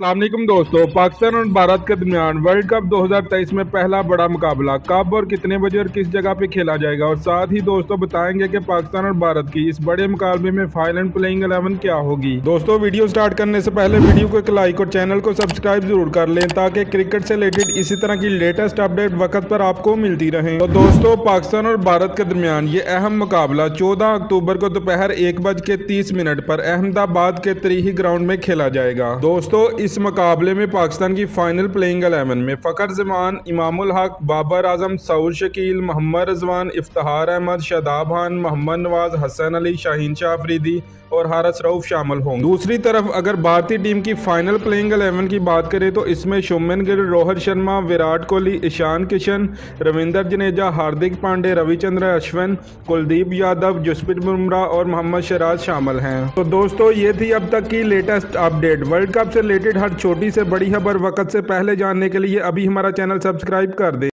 अस्सलामुअलैकुम दोस्तों, पाकिस्तान और भारत के दरमियान वर्ल्ड कप 2023 में पहला बड़ा मुकाबला कब और कितने बजे और किस जगह पे खेला जाएगा। और साथ ही दोस्तों बताएंगे कि पाकिस्तान और भारत की इस बड़े मुकाबले में फाइनल प्लेइंग 11 क्या होगी। दोस्तों वीडियो स्टार्ट करने से पहले वीडियो को एक लाइक और चैनल को सब्सक्राइब जरूर कर लें ताकि क्रिकेट से रिलेटेड इसी तरह की लेटेस्ट अपडेट वक्त पर आपको मिलती रहे। तो दोस्तों पाकिस्तान और भारत के दरमियान ये अहम मुकाबला 14 अक्टूबर को दोपहर 1:30 पर अहमदाबाद के तरीही ग्राउंड में खेला जाएगा। दोस्तों इस मुकाबले में पाकिस्तान की फाइनल प्लेइंग 11 में फ़खर जमान, इमामुल हक, बाबर आजम, सऊद शकील, मोहम्मद रिजवान, इफ्तिखार अहमद, शादाब खान, मोहम्मद नवाज, हसन अली, शाहीन शाह अफरीदी और हारिस रऊफ शामिल होंगे। दूसरी तरफ अगर भारतीय टीम की फाइनल प्लेइंग 11 की बात करें तो इसमें शुभमन गिल, रोहित शर्मा, विराट कोहली, ईशान किशन, रविंद्र जडेजा, हार्दिक पांड्या, रविचंद्रन अश्विन, कुलदीप यादव, जसप्रीत बुमराह और मोहम्मद सिराज शामिल हैं। तो दोस्तों ये थी अब तक की लेटेस्ट अपडेट। वर्ल्ड कप से रिलेटेड हर छोटी से बड़ी खबर वक्त से पहले जानने के लिए अभी हमारा चैनल सब्सक्राइब कर दें।